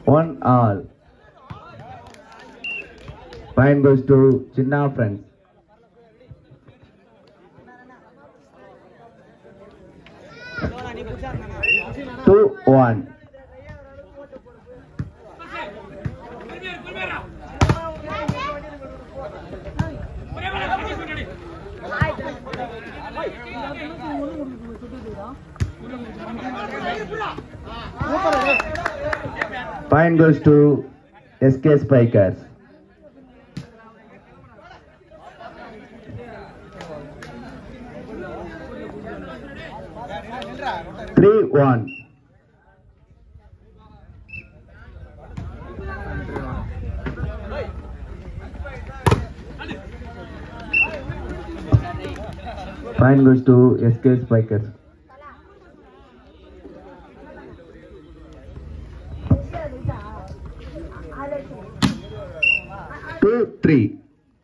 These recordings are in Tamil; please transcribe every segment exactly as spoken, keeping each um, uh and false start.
One all. Point goes to Chinna friends. Two one. Point goes to S K Spikers. Three one. Point goes to S K Spikers. Two three.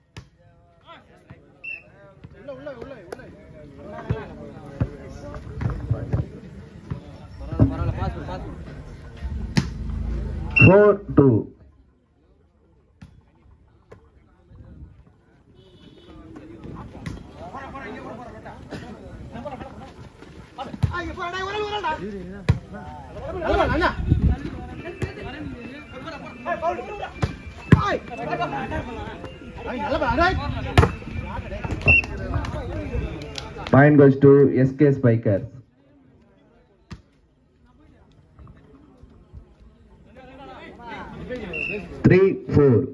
Four two. Point goes to S K Spikers. Three four.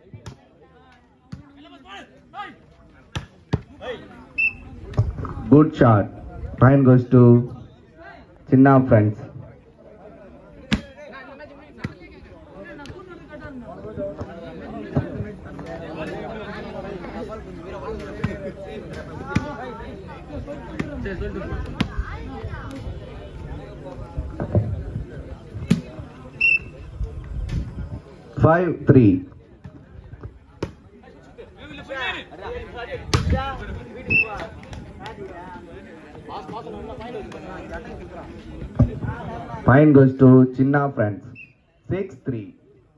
Good shot. Point goes to Chinna friends. Five three. Point goes to Chinna friends. Six three.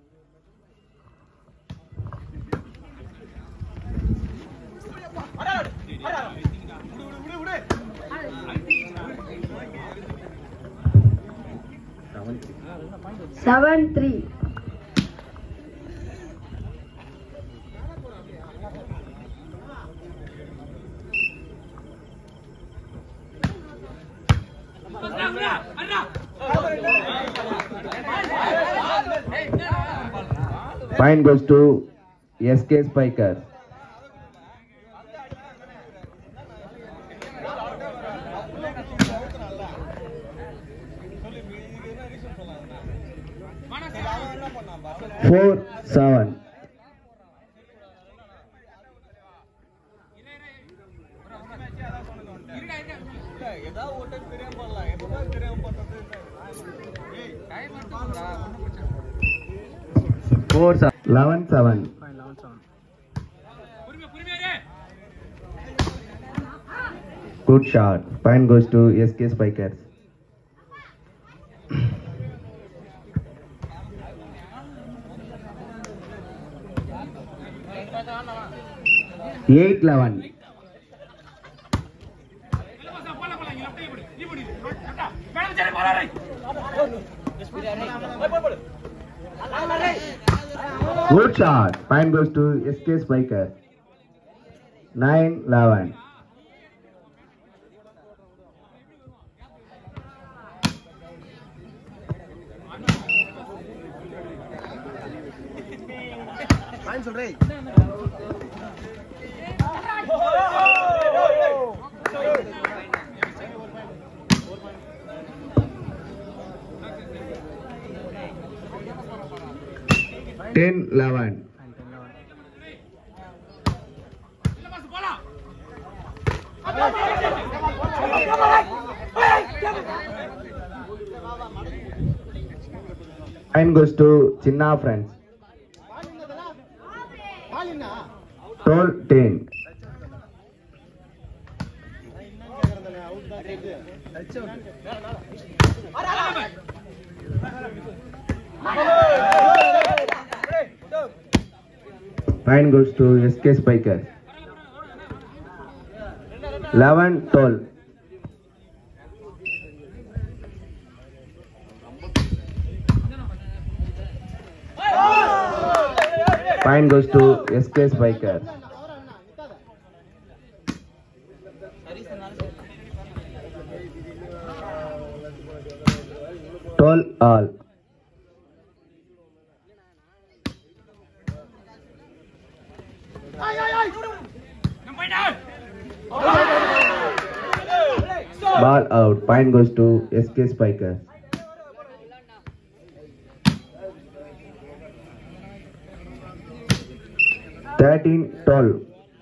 Seven three. Point goes to S K Spikers. Four seven. Four seven. Eleven seven. Good shot. Point goes to S K Spikers. Eight eleven. Good shot. Point goes to S K Spikers. Nine eleven. Ten eleven. Point goes to Chinna friends. Twelve ten. Point goes to S K Spiker. eleven twelve. Point goes to S K Spiker. twelve all. Ball out. Point goes to S K Spiker. thirteen twelve.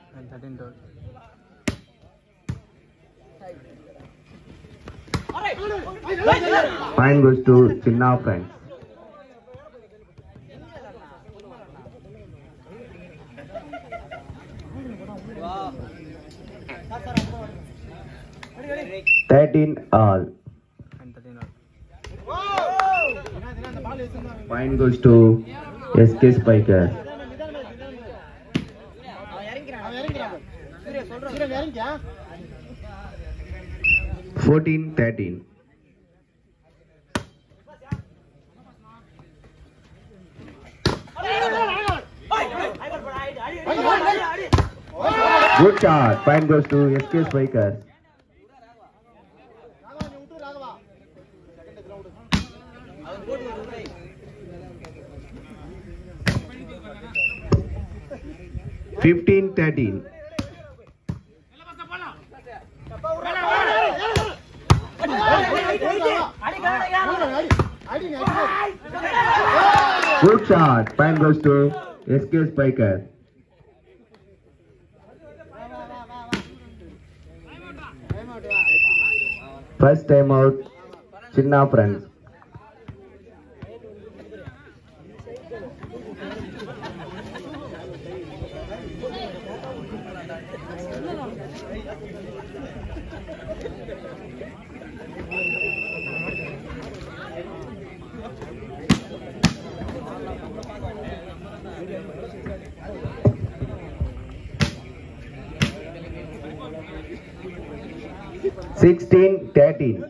Point goes to Chinna friends. thirteen all. Point goes to S K Spiker. fourteen thirteen. Good shot. Point goes to S K Spiker. fifteen thirteen. Good shot. Point goes to S K Spiker. First time out, Chinna friends. sixteen thirteen.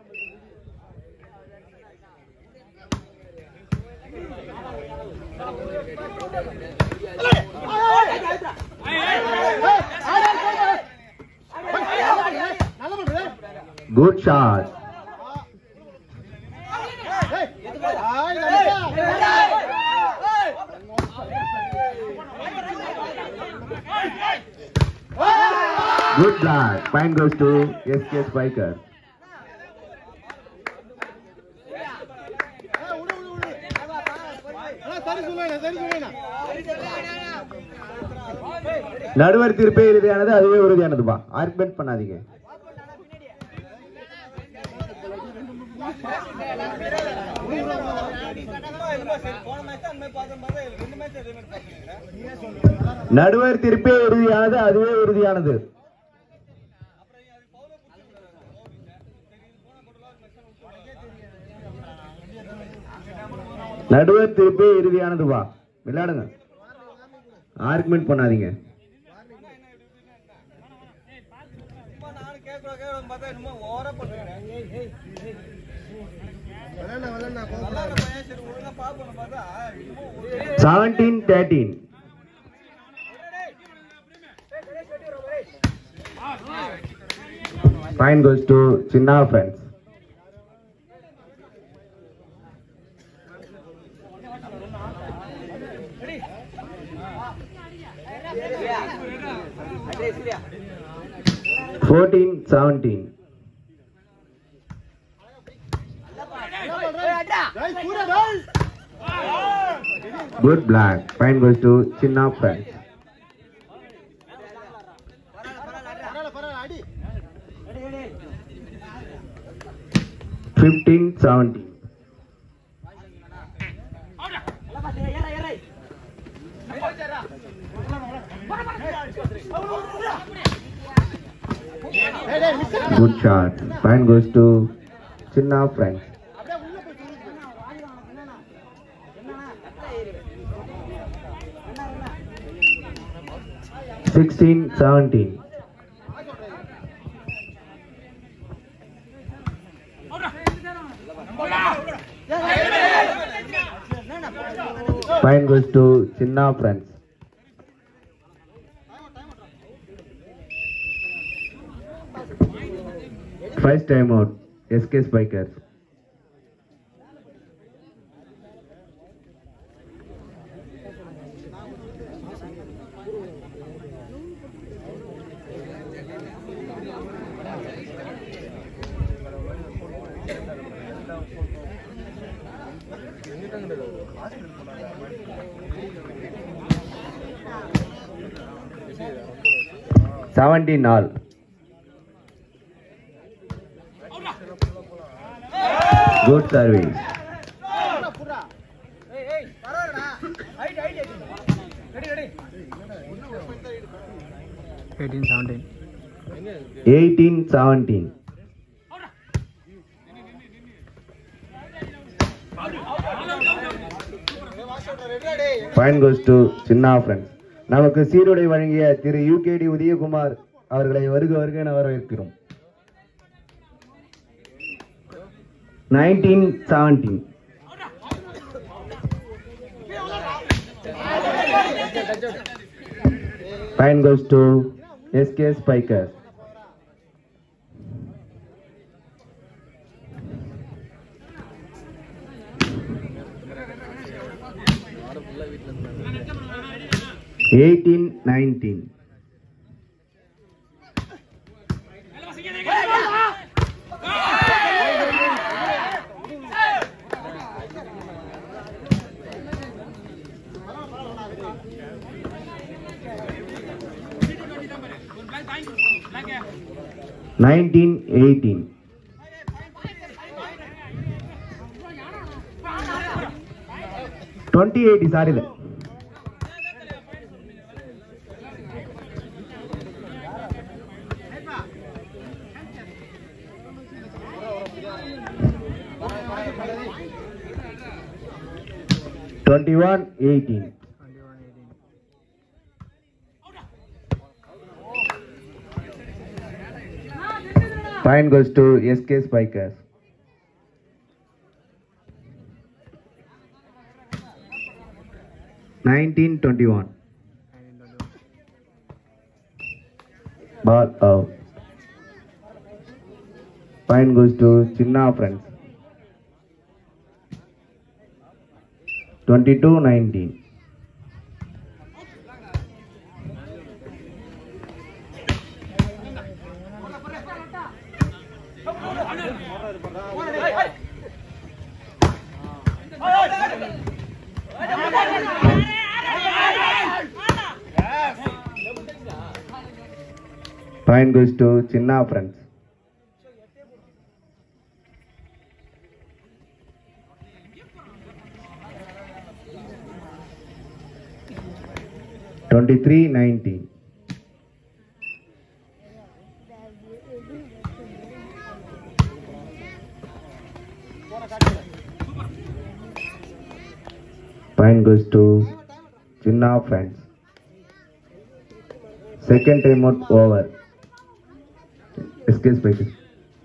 Good shot. Good block. Point goes to S K Spiker. நடுவர் தீர்ப்பே இறுதியானது, அதுவே உறுதியானதுப்பா. ஆர்குமெண்ட் பண்ணாதீங்க. நடுவர் தீர்ப்பே இறுதியானது, அதுவே உறுதியானது. நடுவர் தீர்ப்பே இறுதியானதுப்பா. விளையாடுங்க, ஆர்குமெண்ட் பண்ணாதீங்க. seventeen thirteen. Point goes to Chinna friends. fourteen seventeen. Good black. Point goes to Chinna friends. fifteen seventeen. Good shot. Point goes to Chinna friends. sixteen seventeen. Point goes to Chinna Friends. First time out, S K Spikers. seventeen all. Good service. eighteen seventeen. eighteen seventeen. Point goes to Chinna Friends. நமக்கு சீருடை வழங்கிய திரு யூகேடி உதயகுமார் அவர்களை வருக வருக என வரவேற்கிறோம். nineteen seventeen. Point goes to S K Spikers. eighteen nineteen. nineteen eighteen. twenty eighty sorry இல்ல. twenty-one eighteen. Point goes to S K Spikers. nineteen twenty-one. Ball out. Point goes to Chinna Friends. twenty-two nineteen. Point goes to Chinna Friends. twenty-three nineteen. Point goes to Chinna Friends. Second time out over. S K Spikers.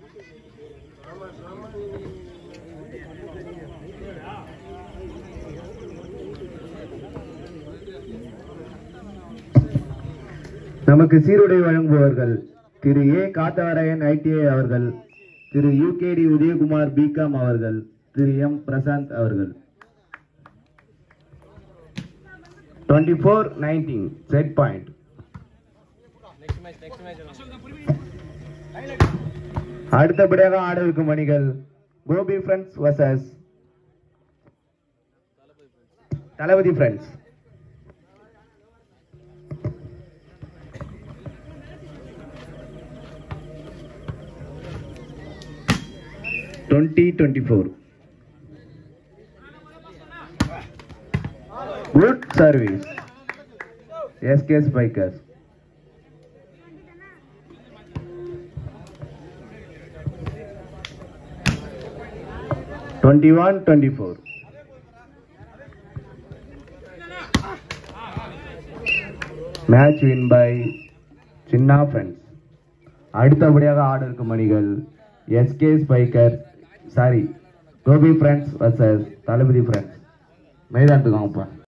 நமக்கு சீருடை வழங்குபவர்கள் திரு ஏ காத்தவராயன் ஐடிஐ அவர்கள், திரு யூகேடி உதயகுமார் பிகாம் அவர்கள், திரு எம் பிரசாந்த் அவர்கள். twenty-four nineteen set point. அடுத்தபடியாக ஆட இருக்கும் அணிகள் Gopi friends versus Thalapathy friends. twenty twenty-four. Good service. S K Spikers. twenty-one twenty-four. Match win by Chinna friends. அடுத்தபடியாக ஆட இருக்கும் அணிகள் SK spiker sorry Gopi friends versus Thalapathy friends. மைதானத்துக்கு வாங்கப்பா.